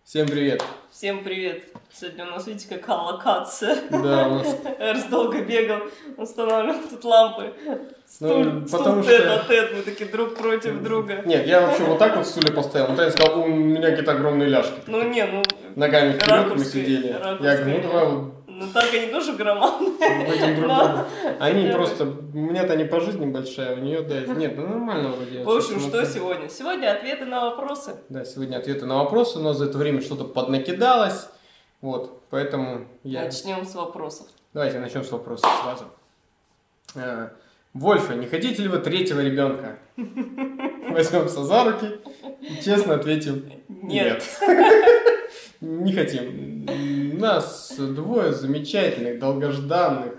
Всем привет! Всем привет! Сегодня у нас, видите, какая локация. Да, у нас... Эрс долго бегал, устанавливал тут лампы. Стул потому тет-а-тет, мы такие друг против друга. Нет, я вообще вот так вот стулья поставил, но Таня сказал, у меня какие-то огромные ляжки. Ногами вперед мы сидели. Я говорю, ну давай вот... Ну так они тоже громадные. Выйдем друг другу. Они просто... У меня-то не по жизни большая, у нее, да, нет, ну нормально вроде. В общем, что сегодня? Сегодня ответы на вопросы. Да, сегодня ответы на вопросы, но за это время что-то поднакидалось. Вот, поэтому я... Начнем с вопросов. Давайте начнем с вопросов сразу. Вольфа, не хотите ли вы третьего ребенка? Возьмемся за руки и честно ответим нет. Не хотим. У нас двое замечательных, долгожданных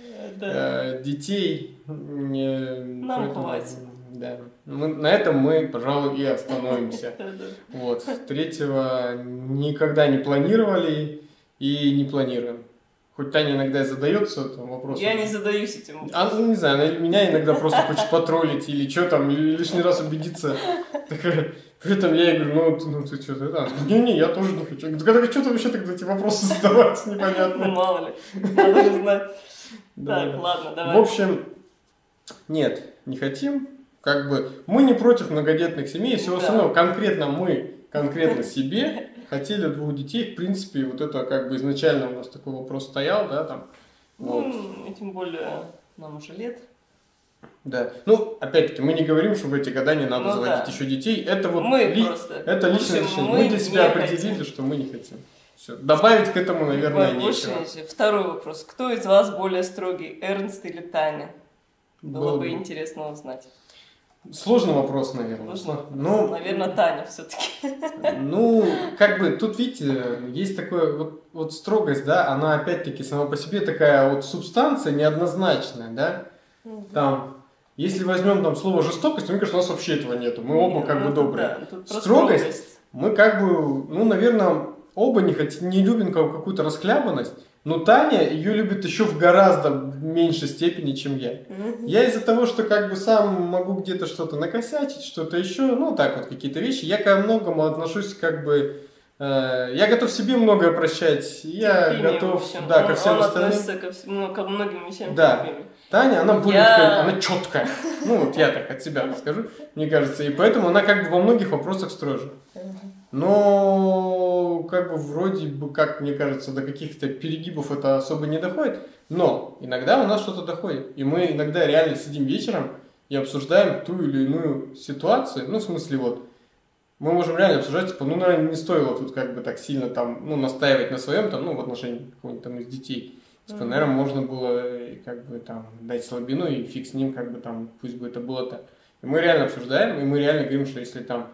детей. Нам хватит. Да. На этом мы, пожалуй, и остановимся. Вот. Третьего никогда не планировали и не планируем. Хоть Таня иногда задается этим вопросом. Я не задаюсь этим. Не знаю, она меня иногда просто хочет потроллить или что там, или лишний раз убедиться. При этом я ей говорю, ну ты что, ты? Не, я тоже не хочу. Когда что ты вообще тогда эти вопросы задавать, непонятно. Ну мало ли, надо же знать. Так, ладно, давай. В общем, нет, не хотим. Как бы мы не против многодетных семей и всего остального. Конкретно себе хотели 2 детей. В принципе, вот это как бы изначально у нас такой вопрос стоял, да, там. Вот. И тем более нам уже лет. Да. Ну, опять-таки, мы не говорим, что в эти года не надо заводить еще детей. Это вот это личное решение. Мы для себя определили, что мы не хотим. Все. Добавить к этому, наверное, нечего. Второй вопрос. Кто из вас более строгий, Эрнст или Таня? Было бы интересно узнать. Сложный вопрос, наверное. Ну, наверное, Таня все-таки. Ну, как бы, тут, видите, есть такое, вот строгость, да, она опять-таки сама по себе такая вот субстанция неоднозначная, да. Там, если возьмем там слово жестокость, мне кажется, у нас вообще этого нету. Мы оба как бы добрые. Строгость, мы как бы, ну, наверное, оба не любим какую-то расхлябанность. Но Таня ее любит еще в гораздо меньшей степени, чем я. Я из-за того, что как бы сам могу где-то что-то накосячить, что-то еще, ну так вот какие-то вещи, я ко многому отношусь как бы, я готов себе многое прощать, я готов, да, ко всем остальным. Он относится ко многим вещам. Да, Таня, она более такая, она четкая, ну вот я так от себя скажу, мне кажется, и поэтому она как бы во многих вопросах строже. Но, как бы, вроде бы, как мне кажется, до каких-то перегибов это особо не доходит. Но иногда у нас что-то доходит. И мы иногда реально сидим вечером и обсуждаем ту или иную ситуацию. Ну, в смысле, вот, мы можем реально обсуждать, типа, ну, наверное, не стоило тут как бы так сильно там, ну, настаивать на своем, там, ну, в отношении какого-нибудь там из детей. Типа, наверное, можно было, как бы, там, дать слабину и фиг с ним, как бы, там, пусть бы это было так. И мы реально обсуждаем, и мы реально говорим, что если там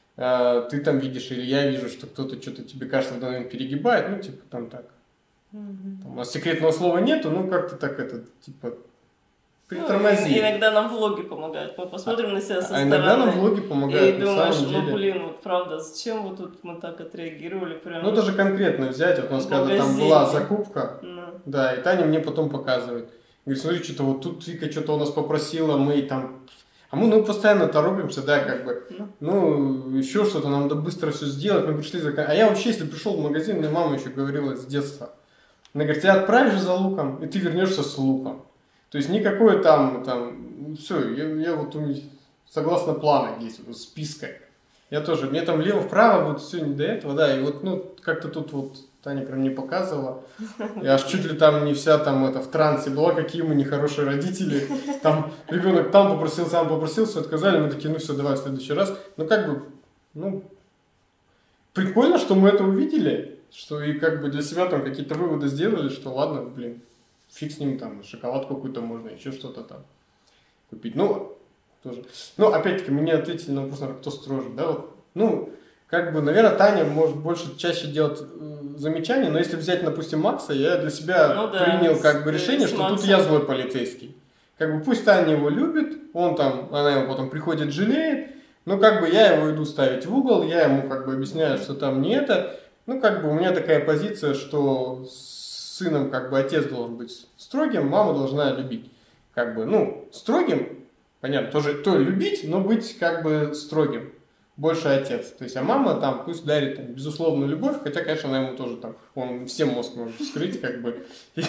ты там видишь, или я вижу, что кто-то что-то тебе кажется в данный момент перегибает, ну, типа, там так. Там, у нас секретного слова нету, ну, как-то так, это, типа, притормози. Ну, иногда нам влоги помогают, мы посмотрим на себя со стороны. Иногда нам влоги помогают, и думаешь, ну, блин, вот правда, зачем вот тут мы так отреагировали? Прям... Ну, даже конкретно взять, вот у нас когда там была закупка, да, и Таня мне потом показывает. Говорит, смотри, что-то вот тут Вика что-то у нас попросила, мы там... А мы, ну, постоянно торопимся, да, как бы, ну, еще что-то, нам надо быстро все сделать, мы пришли за... А я вообще, если пришел в магазин, мне мама еще говорила с детства, она говорит, тебя отправишь за луком, и ты вернешься с луком. То есть, никакое там, все, я вот согласно плана действую, списка. Я тоже, мне там влево-вправо, вот все не до этого, да, и вот, ну, как-то тут вот Таня прям не показывала. Я аж чуть ли там не вся там это в трансе была, какие мы нехорошие родители. Там ребенок там попросил, все отказали, мы такие, ну все, давай в следующий раз. Ну как бы, ну, прикольно, что мы это увидели, что и как бы для себя там какие-то выводы сделали, что ладно, блин, фиг с ним там, шоколадку какую-то можно, еще что-то там купить. Ну, тоже. Ну, опять-таки, мы не ответили на вопрос, кто строже, да, вот, ну, как бы, наверное, Таня может больше, чаще делать замечания, но если взять, допустим, Макса, я для себя принял как бы решение, что тут я злой полицейский. Как бы пусть Таня его любит, она его потом приходит, жалеет, но как бы я его иду ставить в угол, я ему как бы объясняю, что там не это. Ну, как бы у меня такая позиция, что с сыном как бы отец должен быть строгим, мама должна любить. Как бы, ну, строгим, понятно, тоже любить, но быть как бы строгим. больше отец. То есть, а мама там пусть дарит там, безусловную любовь, хотя, конечно, она ему тоже там, он всем мозг может вскрыть, как бы,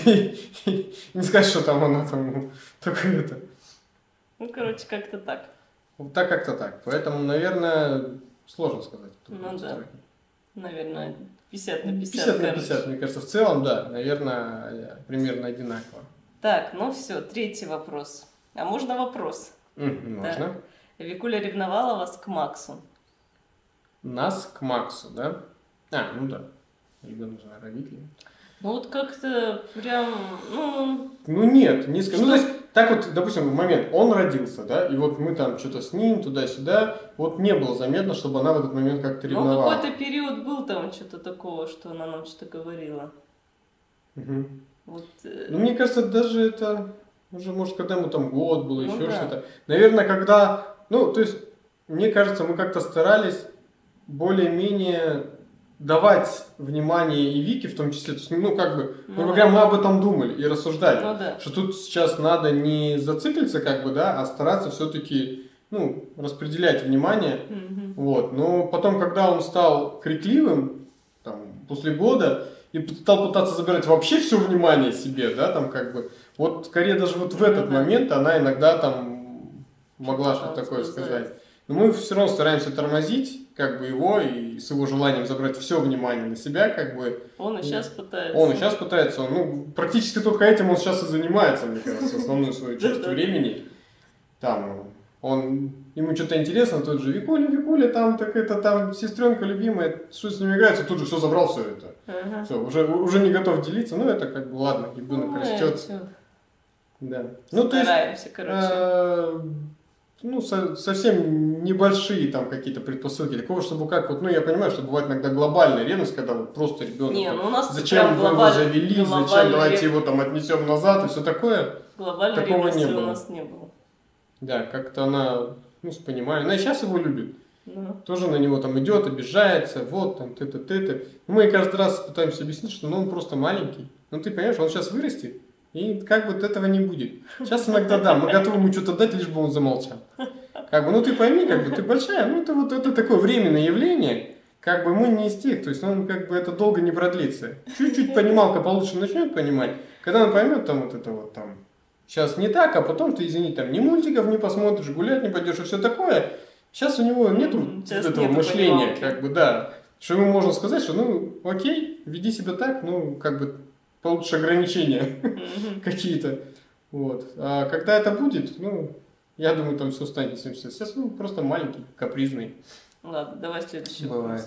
и не сказать, что там она там только это. Ну, короче, как-то так. Вот так как-то так. Поэтому, наверное, сложно сказать. Ну да. Наверное, 50 на 50. 50 на 50, мне кажется, в целом, да, наверное, примерно одинаково. Так, ну все, третий вопрос. А можно вопрос? Можно. Так. Викуля ревновала вас к Максу? Нас к Максу, да? Ну да. Ребенок же родители. Ну вот как-то прям, Ну нет, не скажу. Ну то есть, так вот, допустим, момент, он родился, да, и вот мы там что-то с ним, туда-сюда, вот не было заметно, чтобы она в этот момент как-то ревновала. Ну какой-то период был там что-то такого, что она нам что-то говорила. Угу. Вот, Ну мне кажется, даже это, уже может, когда ему там год был, еще что-то. Наверное, когда, ну то есть, мне кажется, мы как-то старались более-менее давать внимание и Вике в том числе, то есть, ну как бы, мы об этом думали и рассуждали, что тут сейчас надо не зациклиться как бы, да, а стараться все-таки, ну, распределять внимание, вот, но потом, когда он стал крикливым, там, после года, и стал пытаться забирать вообще все внимание себе, да, там как бы, вот скорее даже вот в этот момент она иногда там могла что-то такое сказать. Но мы все равно стараемся тормозить, как бы его, и с его желанием забрать все внимание на себя, как бы. Он и сейчас пытается. Он и сейчас пытается, ну, практически только этим он сейчас и занимается, мне кажется, основную свою часть времени. Там, ему что-то интересно, тот же Викуля, там, так это, там, сестренка любимая, что с ним играется, тут же все забрал, все это. Все, уже не готов делиться, ну, это как бы, ладно, ребенок растет. Да. Ну, стараемся, короче. Ну, совсем небольшие там какие-то предпосылки. Такого, чтобы как вот, ну, я понимаю, что бывает иногда глобальная ревность, когда вот просто ребенок. Не, ну у нас зачем вы его завели, зачем давайте его там отнесем назад и все такое. Глобальной ревности у нас не было. Да, как-то она, ну, с пониманием. Она и сейчас его любит. Тоже на него там идет, обижается, вот там, ты. Мы каждый раз пытаемся объяснить, что ну, он просто маленький. Ну, ты понимаешь, он сейчас вырастет. И как бы этого не будет. Сейчас иногда да, мы готовы ему что-то дать, лишь бы он замолчал. Как бы, ну ты пойми, как бы ты большая, ну это вот это такое временное явление, как бы мы не из тех, то есть он как бы это долго не продлится. Чуть-чуть понималка получше начнет понимать, когда он поймет там вот это вот там, сейчас не так, а потом ты, извини, там ни мультиков не посмотришь, гулять не пойдешь и все такое. Сейчас у него нету этого мышления, понималки. Как бы, да, что ему можно сказать, что ну окей, веди себя так, ну как бы получишь ограничения какие-то. Вот. А когда это будет, ну, я думаю, там все станет всем. Сейчас ну, просто маленький, капризный. Ладно, давай следующий вопрос.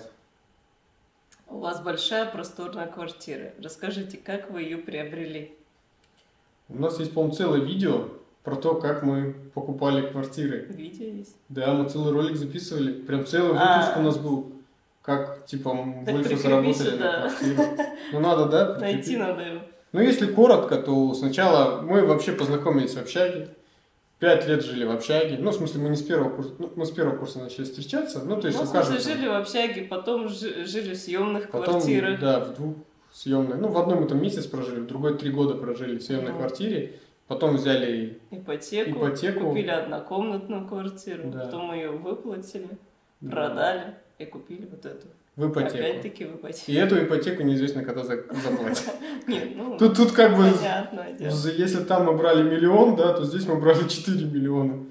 У вас большая просторная квартира. Расскажите, как вы ее приобрели? У нас есть, по-моему, целое видео про то, как мы покупали квартиры. Видео есть? Да, мы целый ролик записывали. Прям целый выпуск у нас был. Как, типа, мы больше заработали на квартиру. Ну, надо, да? Найти надо его. Ну, если коротко, то сначала мы вообще познакомились в общаге. 5 лет жили в общаге. Ну, в смысле, мы не с первого курса, ну, мы с первого курса начали встречаться. Ну, то есть, в смысле, жили в общаге, потом жили в съемных квартирах. Да, в 2 съемных. Ну, в одной мы там месяц прожили, в другой 3 года прожили в съемной квартире. Потом взяли ипотеку. Купили однокомнатную квартиру. Да. Потом ее выплатили, продали и купили вот эту. В ипотеку. Опять-таки в ипотеку. И эту ипотеку неизвестно, когда заплатят. Нет, ну, тут как бы, если там мы брали 1 миллион, да, то здесь мы брали 4 миллиона.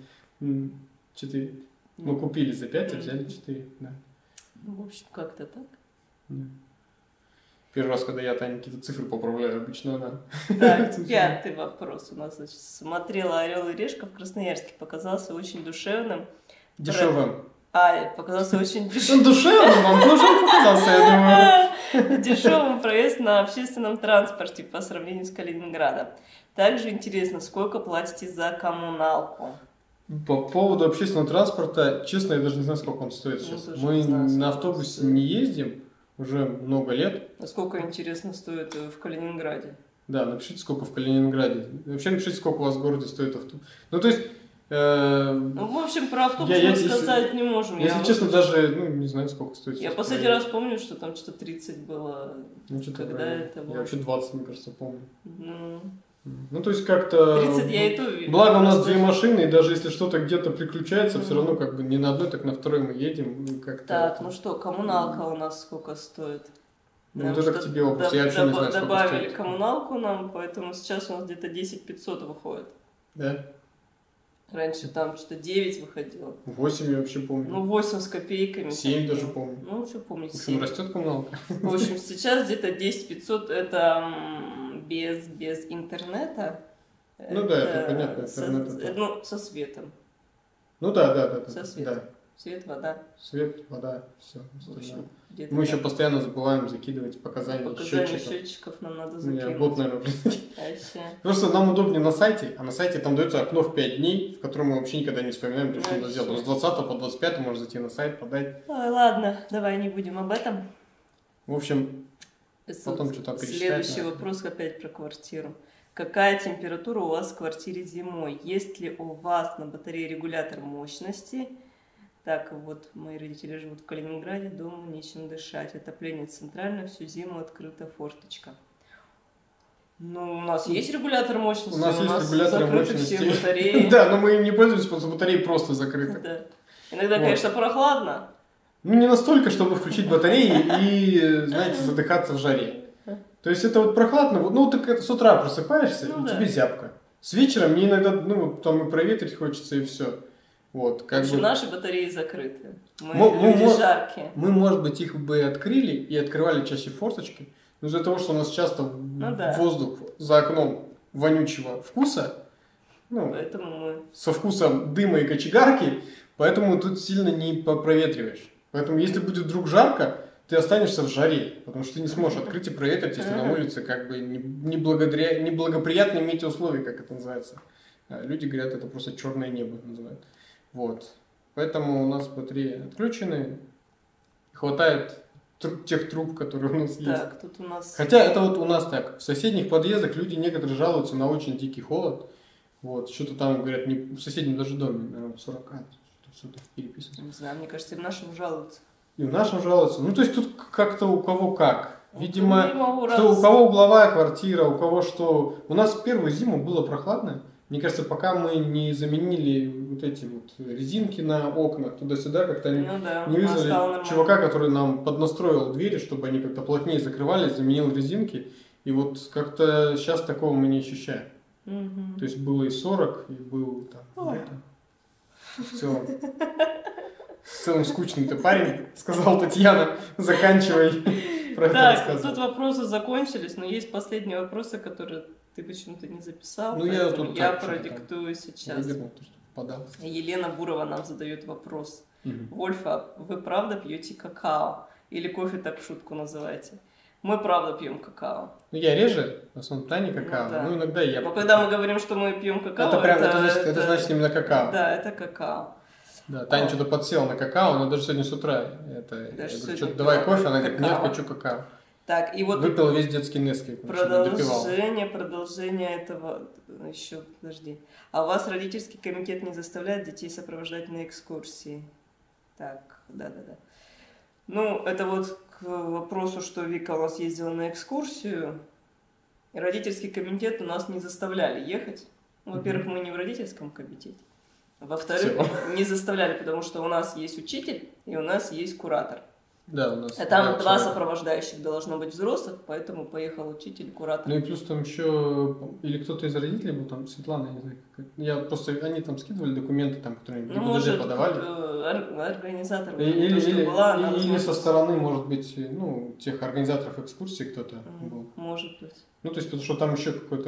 4. Мы купили за 5, а взяли 4, да. Ну, в общем, как-то так. Да. Первый раз, когда я Тане какие-то цифры поправляю, обычно она. Так, 5-й вопрос у нас. Значит, смотрела «Орел и решка» в Красноярске, показался очень душевным. Дешевым. Показался очень дешевым. Он душевным, вам тоже показался, я думаю. Дешевым проезд на общественном транспорте по сравнению с Калининградом. Также интересно, сколько платите за коммуналку? По поводу общественного транспорта, честно, я даже не знаю, сколько он стоит сейчас. Мы на автобусе не ездим уже много лет. А сколько, интересно, стоит в Калининграде? Да, напишите, сколько в Калининграде. Вообще напишите, сколько у вас в городе стоит автобус. Ну, то есть... Ну, в общем, про автобус мы сказать не можем. Если честно, даже, ну, не знаю, сколько стоит. Я последний раз помню, что там что-то 30 было, ну, что-то когда это было. Я вообще 20, мне кажется, помню. Ну, Ну, то есть как-то... 30 я и то вижу. Благо у нас 2 машины, и даже если что-то где-то приключается, все равно как бы не на одной, так на второй мы едем. Как-то так, ну что, коммуналка у нас сколько стоит? Ну, вот это к тебе вопрос, я вообще не знаю, сколько добавили стоит. Коммуналку нам, поэтому сейчас у нас где-то 10 500 выходит. Да? Раньше там что-то 9 выходило. 8 я вообще помню. Ну, 8 с копейками. 7 даже помню. Ну, что помню, 7. В общем, растет коммуналка. В общем, сейчас где-то 10 500 это без интернета. Ну да, это понятно, интернет. Ну, со светом. Ну да. Со светом. Да. Свет, вода. Свет, вода, все. Общем, мы еще постоянно забываем закидывать показания счетчиков нам надо закинуть. Бот, наверное, просто нам удобнее на сайте, а на сайте там дается окно в 5 дней, в котором мы вообще никогда не вспоминаем, что надо сделать. С 20 по 25 можно зайти на сайт, подать. Ой, ладно, давай не будем об этом. В общем, потом что-то пересчитать. Следующий вопрос опять про квартиру. Какая температура у вас в квартире зимой? Есть ли у вас на батарее регулятор мощности? Так, вот мои родители живут в Калининграде, дома нечем дышать. Отопление центральное, всю зиму открыта форточка. Ну, у нас есть регулятор мощности. У нас есть регулятор мощности. Все батареи. Да, но мы им не пользуемся, потому что батареи просто закрыты. Да. Иногда, конечно, прохладно. Ну, не настолько, чтобы включить батареи и, знаете, задыхаться в жаре. То есть это вот прохладно, ну, так это с утра просыпаешься, и тебе зябко. С вечера мне иногда, ну, там и проветрить хочется, и все. Вот, как бы... Наши батареи закрыты. Мы люди жаркие. Мы, может быть, их бы открыли и открывали чаще форточки, но из-за того, что у нас часто воздух за окном вонючего вкуса, ну, поэтому мы... со вкусом дыма и кочегарки, поэтому тут сильно не проветриваешь. Поэтому если будет вдруг жарко, ты останешься в жаре, потому что ты не сможешь открыть и проветрить, если на улице как бы неблагоприятные метеоусловия, как это называется. Люди говорят, это просто черное небо называют. Вот. Поэтому у нас батареи отключены. Хватает тех труб, которые у нас есть. Так, тут у нас... Хотя это вот у нас так. В соседних подъездах люди некоторые жалуются на очень дикий холод. Вот. Что-то там, говорят, не в соседнем даже доме, наверное, 40. Что-то переписывается. Не знаю, мне кажется, и в нашем жалуются. И в нашем жалуются. Ну, то есть тут как-то у кого как. Видимо, у кого угловая квартира, у кого что. У нас первую зиму было прохладно. Мне кажется, пока мы не заменили вот эти вот резинки на окнах туда-сюда, как-то не вызвали чувака, который нам поднастроил двери, чтобы они как-то плотнее закрывались, заменил резинки. И вот как-то сейчас такого мы не ощущаем. То есть было и 40, и был там... В целом скучный ты парень, сказал Татьяна, заканчивай про это рассказывать. Тут вопросы закончились, но есть последние вопросы, которые ты почему-то не записал, ну, я продиктую сейчас. Подал. Елена Бурова нам задает вопрос. Вольфа, вы правда пьете какао? Или кофе так в шутку называете? Мы правда пьем какао. Ну, я реже, в основном Таня какао, ну иногда я. Но когда мы говорим, что мы пьем какао, это значит именно какао. Да, это какао. Да, Таня что-то подсела на какао, но даже сегодня с утра я говорю, что давай кофе, она говорит, нет, хочу какао. Так, и вот выпила весь детский Несквик. Продолжение этого еще, подожди. А у вас родительский комитет не заставляет детей сопровождать на экскурсии? Так, да. Ну, это вот к вопросу, что Вика у нас ездила на экскурсию. Родительский комитет у нас не заставляли ехать. Во-первых, мы не в родительском комитете. Во-вторых, не заставляли, потому что у нас есть учитель и у нас есть куратор. Да, у нас. А там 2 сопровождающих должно быть взрослых, поэтому поехал учитель, куратор. Ну и плюс там еще, или кто-то из родителей был, там Светлана, я не знаю, как. Я просто, они там скидывали документы, там, которые ГИБДД подавали. Организатор или со стороны, может быть, ну, тех организаторов экскурсий кто-то был. Может быть. Ну, то есть, потому что там еще какой-то...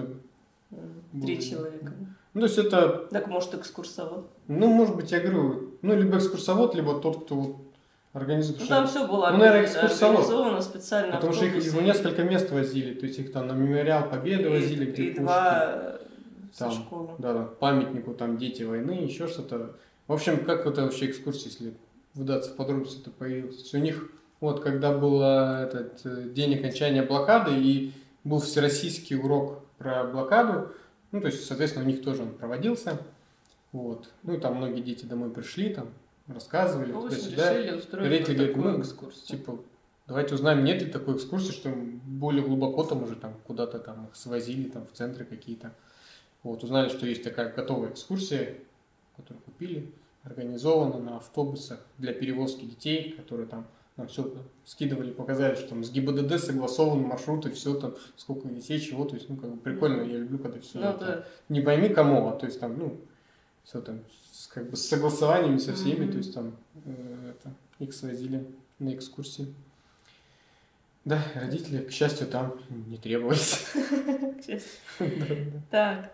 3 человека. Ну, то есть это... Так, может, экскурсовод? Ну, может быть, я говорю, ну, либо экскурсовод, либо тот, кто вот организует. Ну, там все было организовано специально. Потому что их в несколько мест возили, то есть их там на Мемориал Победы возили, где и 2 со школы. Да, памятнику, там дети войны, еще что-то. В общем, как это вообще экскурсия, если вдаться в подробности, это появилось. У них, вот, когда был этот день окончания блокады, и был всероссийский урок про блокаду, ну, то есть, соответственно, у них тоже он проводился. Вот. Ну, и там многие дети домой пришли, там, рассказывали, ну, туда-сюда. Решили устроить такую экскурсию. Типа, давайте узнаем, нет ли такой экскурсии, что более глубоко там уже там куда-то там их свозили, там в центры какие-то. Вот, узнали, что есть такая готовая экскурсия, которую купили, организована на автобусах для перевозки детей, которые там нам все скидывали, показали, что там с ГИБДД согласованы маршруты, все там, сколько детей, чего, то есть, ну, как бы прикольно, я люблю, когда все это, не пойми кому, а то есть там, ну, все там, как бы с согласованиями со всеми, то есть там, их свозили на экскурсии. Да, родители, к счастью, там не требовались. К счастью. Так.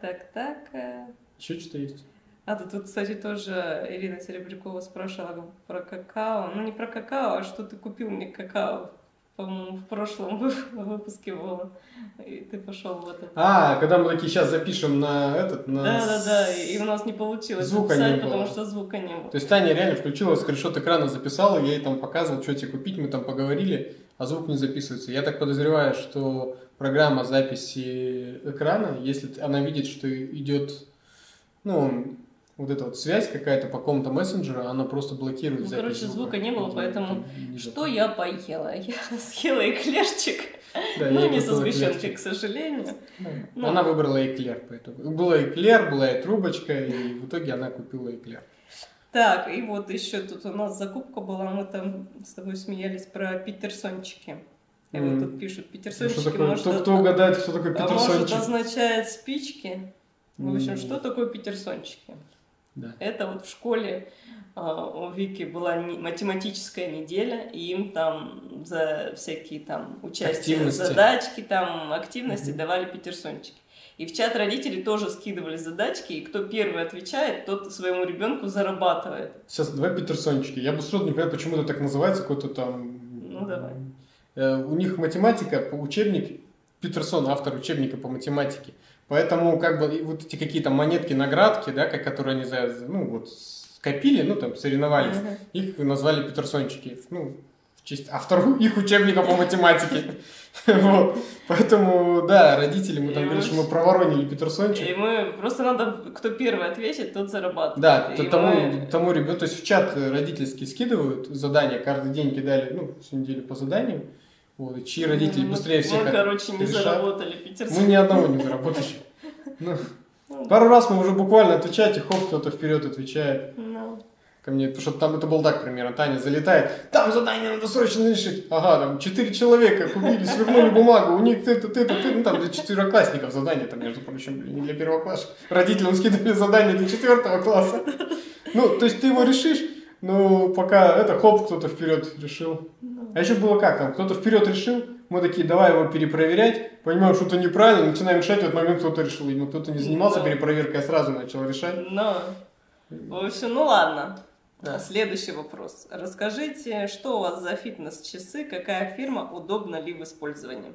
Еще что-то есть? Тут, кстати, тоже Ирина Серебрякова спрашивала про какао. Ну, не про какао, а что ты купил мне какао. По-моему, в прошлом выпуске было. И ты пошел в этот. Когда мы такие сейчас запишем на этот, на... Да, и у нас не получилось звука записать, не было. потому что звука не было. То есть Таня реально включила, скриншот экрана записала, я ей там показывал, что тебе купить, мы там поговорили, а звук не записывается. Я так подозреваю, что программа записи экрана, если она видит, что идет, ну, вот эта вот связь какая-то по какому-то мессенджеру, она просто блокирует запись. Короче, звука не было, поэтому что я поела? Я съела эклерчик, но не со сгущенкой, к сожалению. Она выбрала эклер, поэтому была эклер, была и трубочка, и в итоге она купила эклер. Так, и вот еще тут у нас закупка была, мы там с тобой смеялись про питерсончики. И вот тут пишут, питерсончики, кто угадает, что такое питерсончик? Может, означает спички. В общем, что такое питерсончики? Да. Это вот в школе у Вики была математическая неделя, и им там за всякие там участия, задачки, там активности давали питерсончики. И в чат родителей тоже скидывали задачки, и кто первый отвечает, тот своему ребенку зарабатывает. Сейчас давай питерсончики. Я бы сразу не понимаю, почему это так называется, какой-то там... Ну давай. У них математика, учебник, Питерсон, автор учебника по математике. Поэтому как бы вот эти какие-то монетки, наградки, да, которые они скопили, ну там соревновались, их назвали питерсончики, ну, в честь автора их учебника по математике. Вот. Поэтому, да, родители, мы там говорили, что мы проворонили питерсончик. И мы, просто надо, кто первый ответит, тот зарабатывает. Да, тому ребенку, то есть в чат родительский скидывают задания, каждый день кидали, ну, всю неделю по заданию. Вот, и чьи родители быстрее всех решат. Не заработали питерсончик. Мы ни одного не заработали. Ну, пару раз мы уже буквально отвечаете, хоп, кто-то вперед отвечает. Ко мне, потому что там это был так примерно, Таня залетает, там задание надо срочно решить. Ага, там 4 человека купили, свернули бумагу, у них ну там для 4-классников задание, там, между прочим, не для первоклассников. Родителям скидывали задание для 4 класса. Ну, то есть ты его решишь, но пока хоп, кто-то вперед решил. А еще было как там, кто-то вперед решил, мы такие, давай его перепроверять, понимаем, что-то неправильно, начинаем решать, в этот момент кто-то решил, видимо, кто-то не занимался перепроверкой, а сразу начал решать. В общем, ну ладно. Следующий вопрос. Расскажите, что у вас за фитнес-часы, какая фирма, удобна ли в использовании?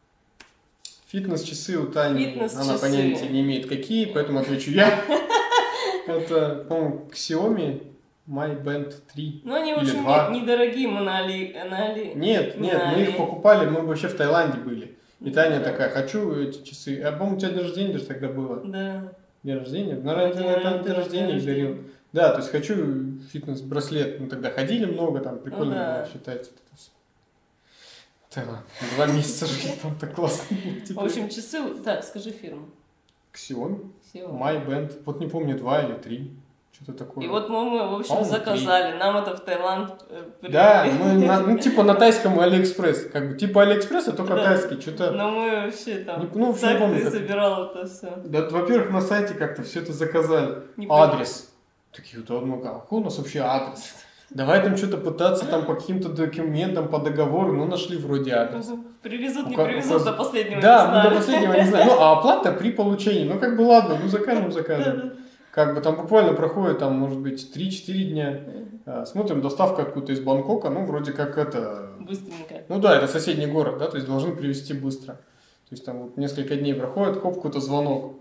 Фитнес-часы у Тани, она понятия не имеет какие, поэтому отвечу я. Это, по-моему, Xiaomi Mi Band 3. Ну, они очень недорогие, мы на Али... Нет, мы их покупали, мы вообще в Таиланде были. И Таня такая, хочу эти часы. А, по-моему, у тебя день рождения даже тогда было. Да. День рождения? Наверное, день рождения дарил. Да, то есть хочу фитнес-браслет. Мы тогда ходили много, там прикольно было считать. Таиланд. 2 месяца жили, там так классно. В общем, часы... Так, скажи фирму. Xiaomi. Mi Band. Вот не помню, 2 или 3. Что-то такое. И вот мы, в общем, заказали. 3. Нам это в Таиланд привезли. Да, мы типа на тайском Алиэкспресс. Как бы типа Алиэкспресса, только тайский. Что-то... Но мы вообще там... Ну, так не помню, ты собирал это все. Да, во-первых, на сайте как-то все это заказали. Адрес. Такие вот, какой у нас вообще адрес? Давай там что-то пытаться там по каким-то документам, по договору, ну нашли вроде адрес. Привезут, не привезут, до последнего да, мы до последнего не знаем. Ну, а оплата при получении. Ну, как бы ладно, ну закажем. Как бы там буквально проходит, там, может быть, 3-4 дня. Смотрим, доставка откуда-то из Бангкока, ну, вроде как это... Быстренько. Ну да, это соседний город, да, то есть должны привезти быстро. То есть там вот несколько дней проходит, хоп, какой-то звонок.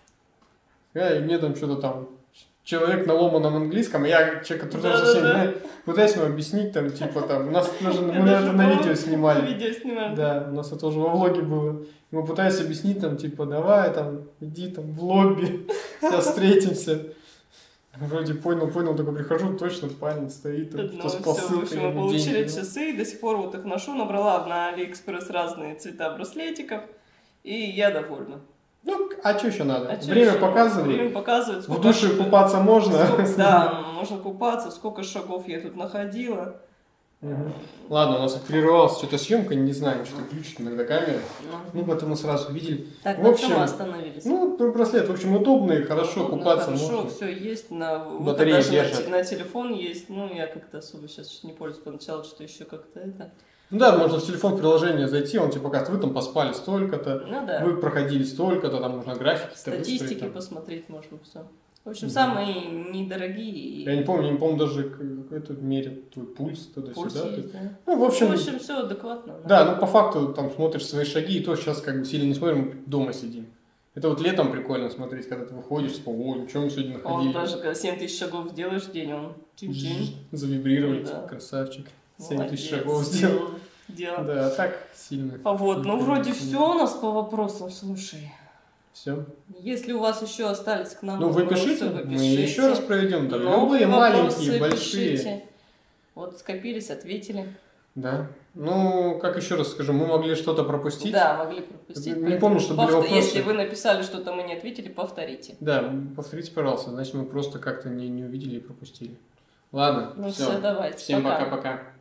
И мне там что-то там... Человек на ломаном английском, я человек, который тоже совсем не знает, пытаюсь ему объяснить, там, типа, там, у нас тоже, мы это на видео снимали. Да, у нас это тоже во влоге было. Ему пытаюсь объяснить, там, типа, давай, там, иди, там, в лобби, сейчас встретимся. Вроде понял, только прихожу, точно парень стоит, Ну, что с все, в посылкой, общем, мы ему получили деньги. часы, до сих пор вот их ношу, набрала на Алиэкспресс разные цвета браслетиков, и я довольна. Ну, а что еще надо? А чё Время ещё? показывает. Время показывает, В сколько душе купаться можно. Да, можно купаться, сколько шагов я тут находила. Ладно, у нас прервалась что-то съемка, не знаю, что включит иногда камера. Ну, это мы сразу видели. Так, в на общем, чем мы остановились? ну, браслет, в общем, удобный, хорошо Удобно, купаться хорошо, можно. все есть, на Батарея даже держит. на телефон есть. Ну, я как-то особо сейчас не пользуюсь поначалу, что еще как-то это. Ну да, можно в телефон в приложение зайти, он тебе показывает, вы там поспали столько-то, Ну да. вы проходили столько-то, там нужно графики. Статистики там. посмотреть можно все. В общем, самые недорогие. Я не помню даже какой-то мерит твой пульс Пульс туда-сюда. есть, да. Ну, в общем, все адекватно. да, ну по факту там смотришь свои шаги, и то сейчас как бы сильно не смотрим, дома сидим. Это вот летом прикольно смотреть, когда ты выходишь, типа, ой, что мы сегодня Он находили. даже когда 7000 шагов сделаешь в день, он чин-чин. Завибрировали, Да. типа, красавчик. 7000 Молодец, шагов сделал. Дело. Да, так сильно. А вот, ну вроде все у нас по вопросам, слушай. Все. Если у вас еще остались к нам Ну, вы вопросы, пишите, вы мы пишите. еще раз проведем там. Новые Любые, вопросы маленькие, большие. пишите. Вот скопились, ответили. Да. Ну, как еще раз скажу, мы могли что-то пропустить. Да, могли пропустить. Не помню, что были вопросы. Если вы написали что-то, мы не ответили, повторите. Да, повторите, пожалуйста, значит мы просто как-то не увидели и пропустили. Ладно, Ну все. все, давайте. Всем пока-пока.